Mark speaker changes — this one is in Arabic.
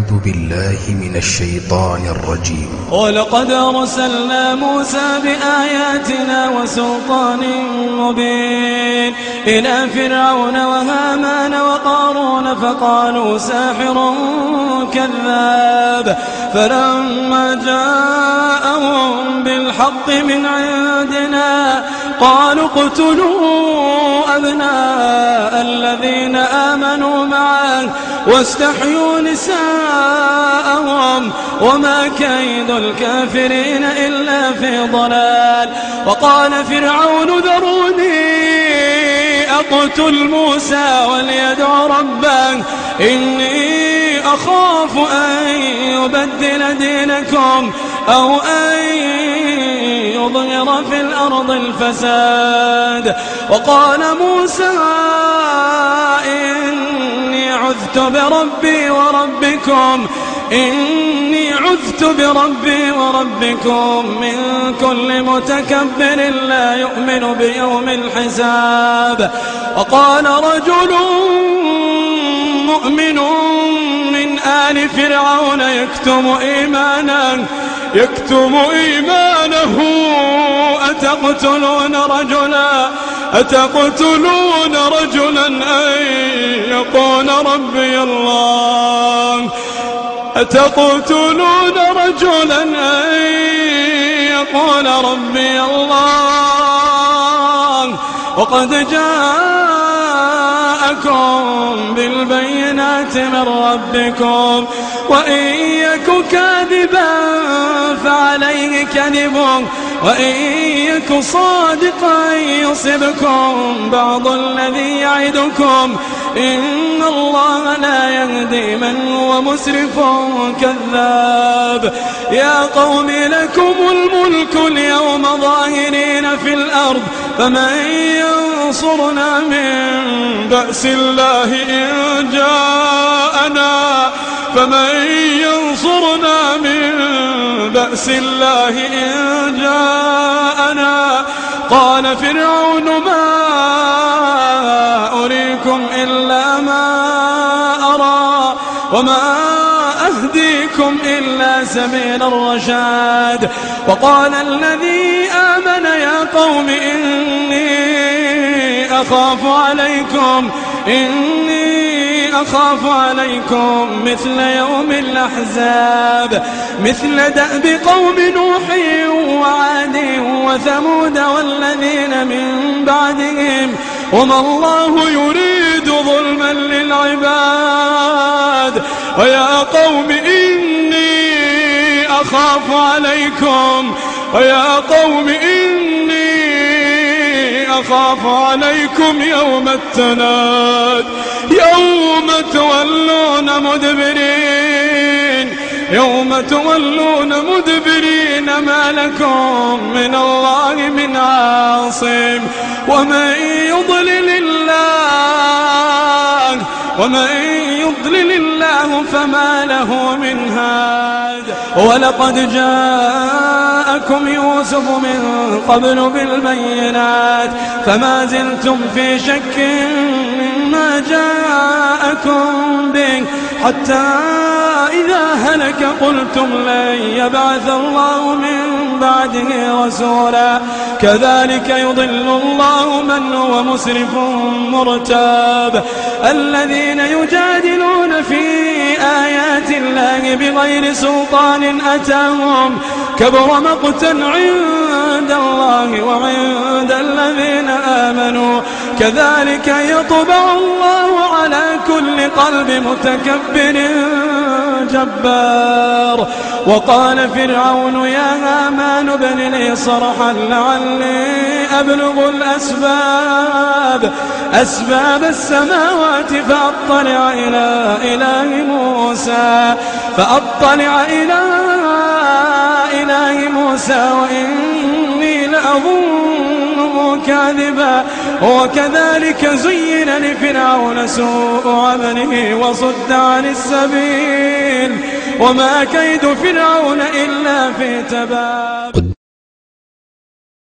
Speaker 1: أعوذ بالله من الشيطان الرجيم.
Speaker 2: ولقد أرسلنا موسى بآياتنا وسلطان مبين إلى فرعون وهامان وقارون فقالوا ساحر كذاب، فلما جاءهم بالحق من عندنا قالوا اقتلوا أبناء الذين آمنوا معه واستحيوا نساءهم وما كيد الكافرين إلا في ضلال. وقال فرعون ذروني أقتل موسى وليدع ربه إني أخاف أن يبدل دينكم أو أن يظهر في الأرض الفساد. وقال موسى إني عذت بربي وربكم من كل متكبر لا يؤمن بيوم الحساب. وقال رجل مؤمن من آل فرعون يكتم إيمانه أتقتلون رجلا أن يقول ربي الله وقد جاءكم بالبينات من ربكم وإن يك كاذبا فعليه كذبه وإن يك صادقا يصبكم بعض الذي يعدكم إن الله لا يهدي من هو مسرف كذاب. يا قوم لكم الملك اليوم ظاهرين في الأرض فمن ينصرنا من بأس الله إن جاءنا قال فرعون ما أريكم إلا ما أرى وما أهديكم إلا سبيل الرشاد. وقال الذي آمن يا قوم إني أخاف عليكم مثل يوم الأحزاب مثل دأب قوم نوح وعاد وثمود والذين من بعدهم وما الله يريد ظلما للعباد. ويا قوم إني أخاف عليكم يوم التناد يوم تولون مدبرين ما لكم من الله من عاصم ومن يضلل الله فما له من هاد. ولقد جاءكم يوسف من قبل بالبينات فما زلتم في شك مما جاءكم به حتى إذا هلك قلتم لن يبعث الله من بعده رسولا كذلك يضل الله من هو مسرف مرتاب. الذين يجادلون في آيات الله بغير سلطان أتاهم كبر مقتا عند الله وعند الذين آمنوا كذلك يطبع الله على كل قلب متكبر جبار. وقال فرعون يا هامان ابن لي صرحا لعلي أبلغ أسباب السماوات فأطلع إلى إله موسى وإني لأظنه كاذبا. وكذلك زين لفرعون سوء عمله وصد عن السبيل وما كيد فرعون إلا في تباب.